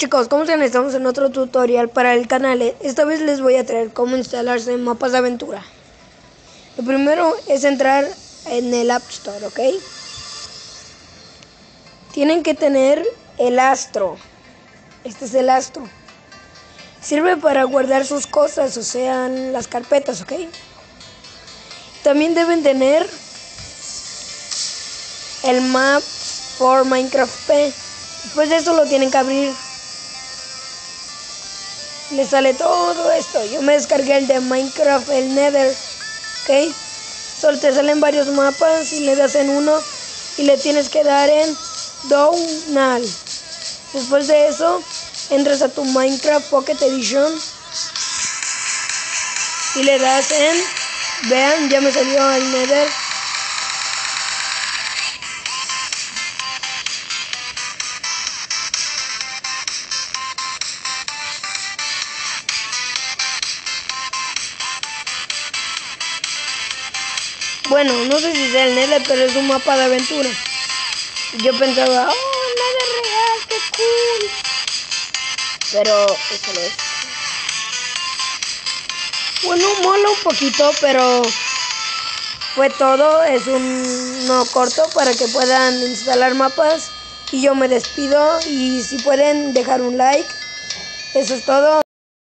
chicos, ¿cómo están? Estamos en otro tutorial para el canal. Esta vez les voy a traer cómo instalarse mapas de aventura. Lo primero es entrar en el App Store, ¿ok? Tienen que tener el Astro. Este es el Astro. Sirve para guardar sus cosas, o sea, las carpetas, ¿ok? También deben tener el Map for Minecraft P. Después de eso lo tienen que abrir. Le sale todo esto. Yo me descargué el de Minecraft, el Nether, ¿ok? Solo te salen varios mapas y le das en uno y le tienes que dar en Downal. Después de eso entras a tu Minecraft Pocket Edition y le das en, vean, ya me salió el Nether. Bueno, no sé si sea el Nether, pero es un mapa de aventura. Yo pensaba, oh, Nether real, qué cool. Pero eso no es. Bueno, mola un poquito, pero fue todo. Es uno corto para que puedan instalar mapas. Y yo me despido. Y si pueden dejar un like. Eso es todo.